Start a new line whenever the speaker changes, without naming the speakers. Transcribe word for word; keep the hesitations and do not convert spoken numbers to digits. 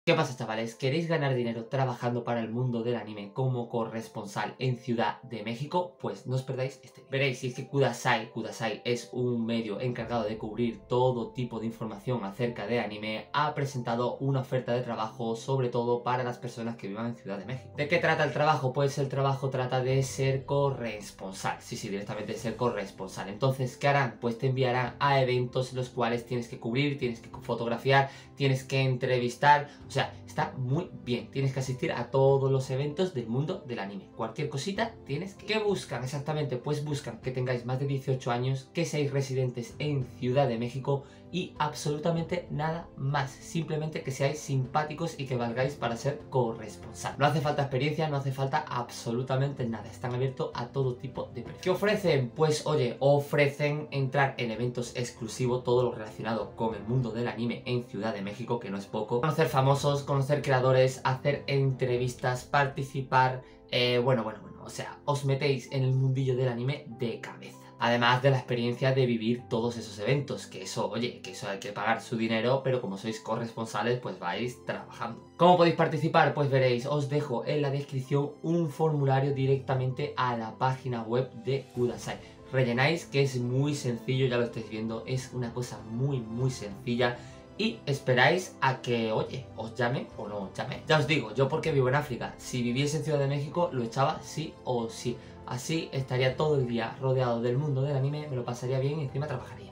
¿Qué pasa, chavales? ¿Queréis ganar dinero trabajando para el mundo del anime como corresponsal en Ciudad de México? Pues no os perdáis este vídeo. Veréis, si es que Kudasai, Kudasai es un medio encargado de cubrir todo tipo de información acerca de anime, ha presentado una oferta de trabajo sobre todo para las personas que vivan en Ciudad de México. ¿De qué trata el trabajo? Pues el trabajo trata de ser corresponsal. Sí, sí, directamente de ser corresponsal. Entonces, ¿qué harán? Pues te enviarán a eventos los cuales tienes que cubrir, tienes que fotografiar, tienes que entrevistar. O sea, está muy bien. Tienes que asistir a todos los eventos del mundo del anime. Cualquier cosita tienes que... ¿Qué buscan exactamente? Pues buscan que tengáis más de dieciocho años, que seáis residentes en Ciudad de México y absolutamente nada más. Simplemente que seáis simpáticos y que valgáis para ser corresponsal. No hace falta experiencia, no hace falta absolutamente nada. Están abiertos a todo tipo de perfil. ¿Qué ofrecen? Pues oye, ofrecen entrar en eventos exclusivos, todo lo relacionado con el mundo del anime en Ciudad de México, que no es poco. Conocer famosos, conocer creadores, hacer entrevistas, participar, eh, bueno, bueno, bueno, o sea, os metéis en el mundillo del anime de cabeza. Además de la experiencia de vivir todos esos eventos, que eso, oye, que eso hay que pagar su dinero, pero como sois corresponsales, pues vais trabajando. ¿Cómo podéis participar? Pues veréis, os dejo en la descripción un formulario directamente a la página web de Kudasai. Rellenáis, que es muy sencillo, ya lo estáis viendo, es una cosa muy, muy sencilla. Y esperáis a que, oye, os llamen o no os llamen. Ya os digo, yo porque vivo en África, si viviese en Ciudad de México lo echaba sí o sí. Así estaría todo el día rodeado del mundo del anime, me lo pasaría bien y encima trabajaría.